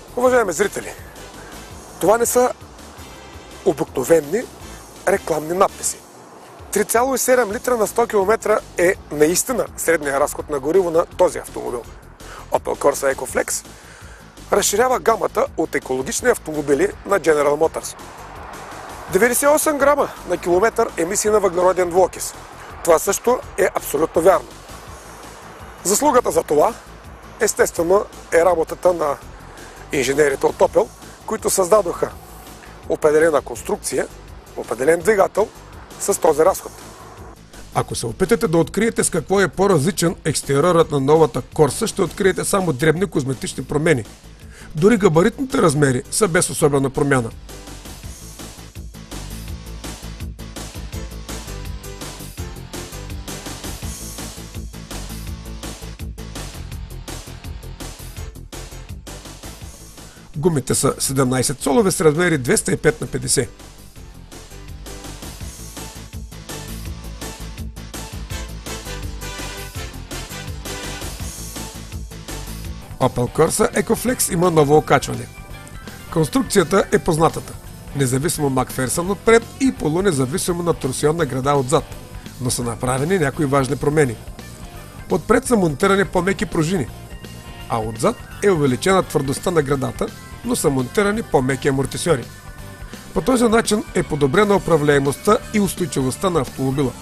Уважаеми зрители, това не са обикновени рекламни надписи. 3,7 литра на 100 км е наистина средния разход на гориво на този автомобил. Opel Corsa EcoFlex разширява гамата от екологични автомобили на General Motors. 98 грама на километър емисии на въглероден двуокис. Това също е абсолютно вярно. Заслугата за това, естествено, е работата на инженерите от Opel, които създадоха определена конструкция, определен двигател с този разход. Ако се опитате да откриете с какво е по-различен екстериорът на новата Corsa, ще откриете само дребни козметични промени. Дори габаритните размери са без особена промяна. Гумите са 17 солове с размери 205 на 50. Opel Corsa EcoFlex има ново окачване. Конструкцията е познатата. Независимо Макферсън отпред и полунезависимо на торсионна града отзад, но са направени някои важни промени. Отпред са монтирани по-меки пружини, а отзад е увеличена твърдостта на градата, но са монтирани по-меки амортисьори. По този начин е подобрена управляемостта и устойчивостта на автомобила.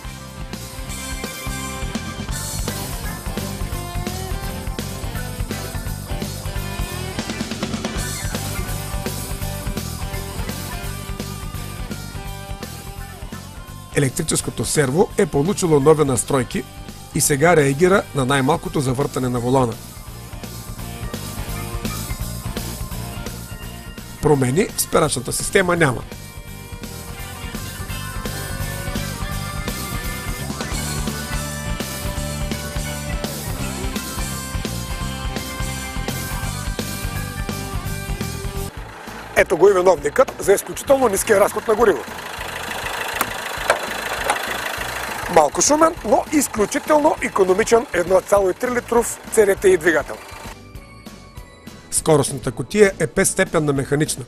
Електрическото серво е получило нови настройки и сега реагира на най-малкото завъртане на волана. Промени в спирачната система няма. Ето го и виновникът за изключително ниския разход на гориво. Малко шумен, но изключително икономичен 1,3 литров CRTI двигател. Скоростната кутия е 5-степенна механична.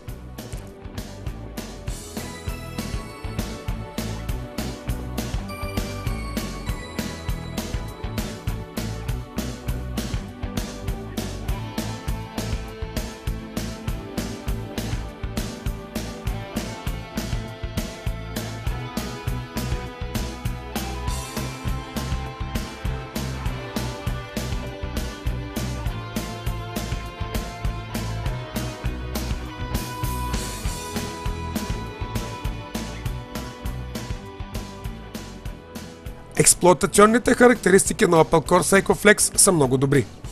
Експлоатационните характеристики на Opel Corsa EcoFlex са много добри.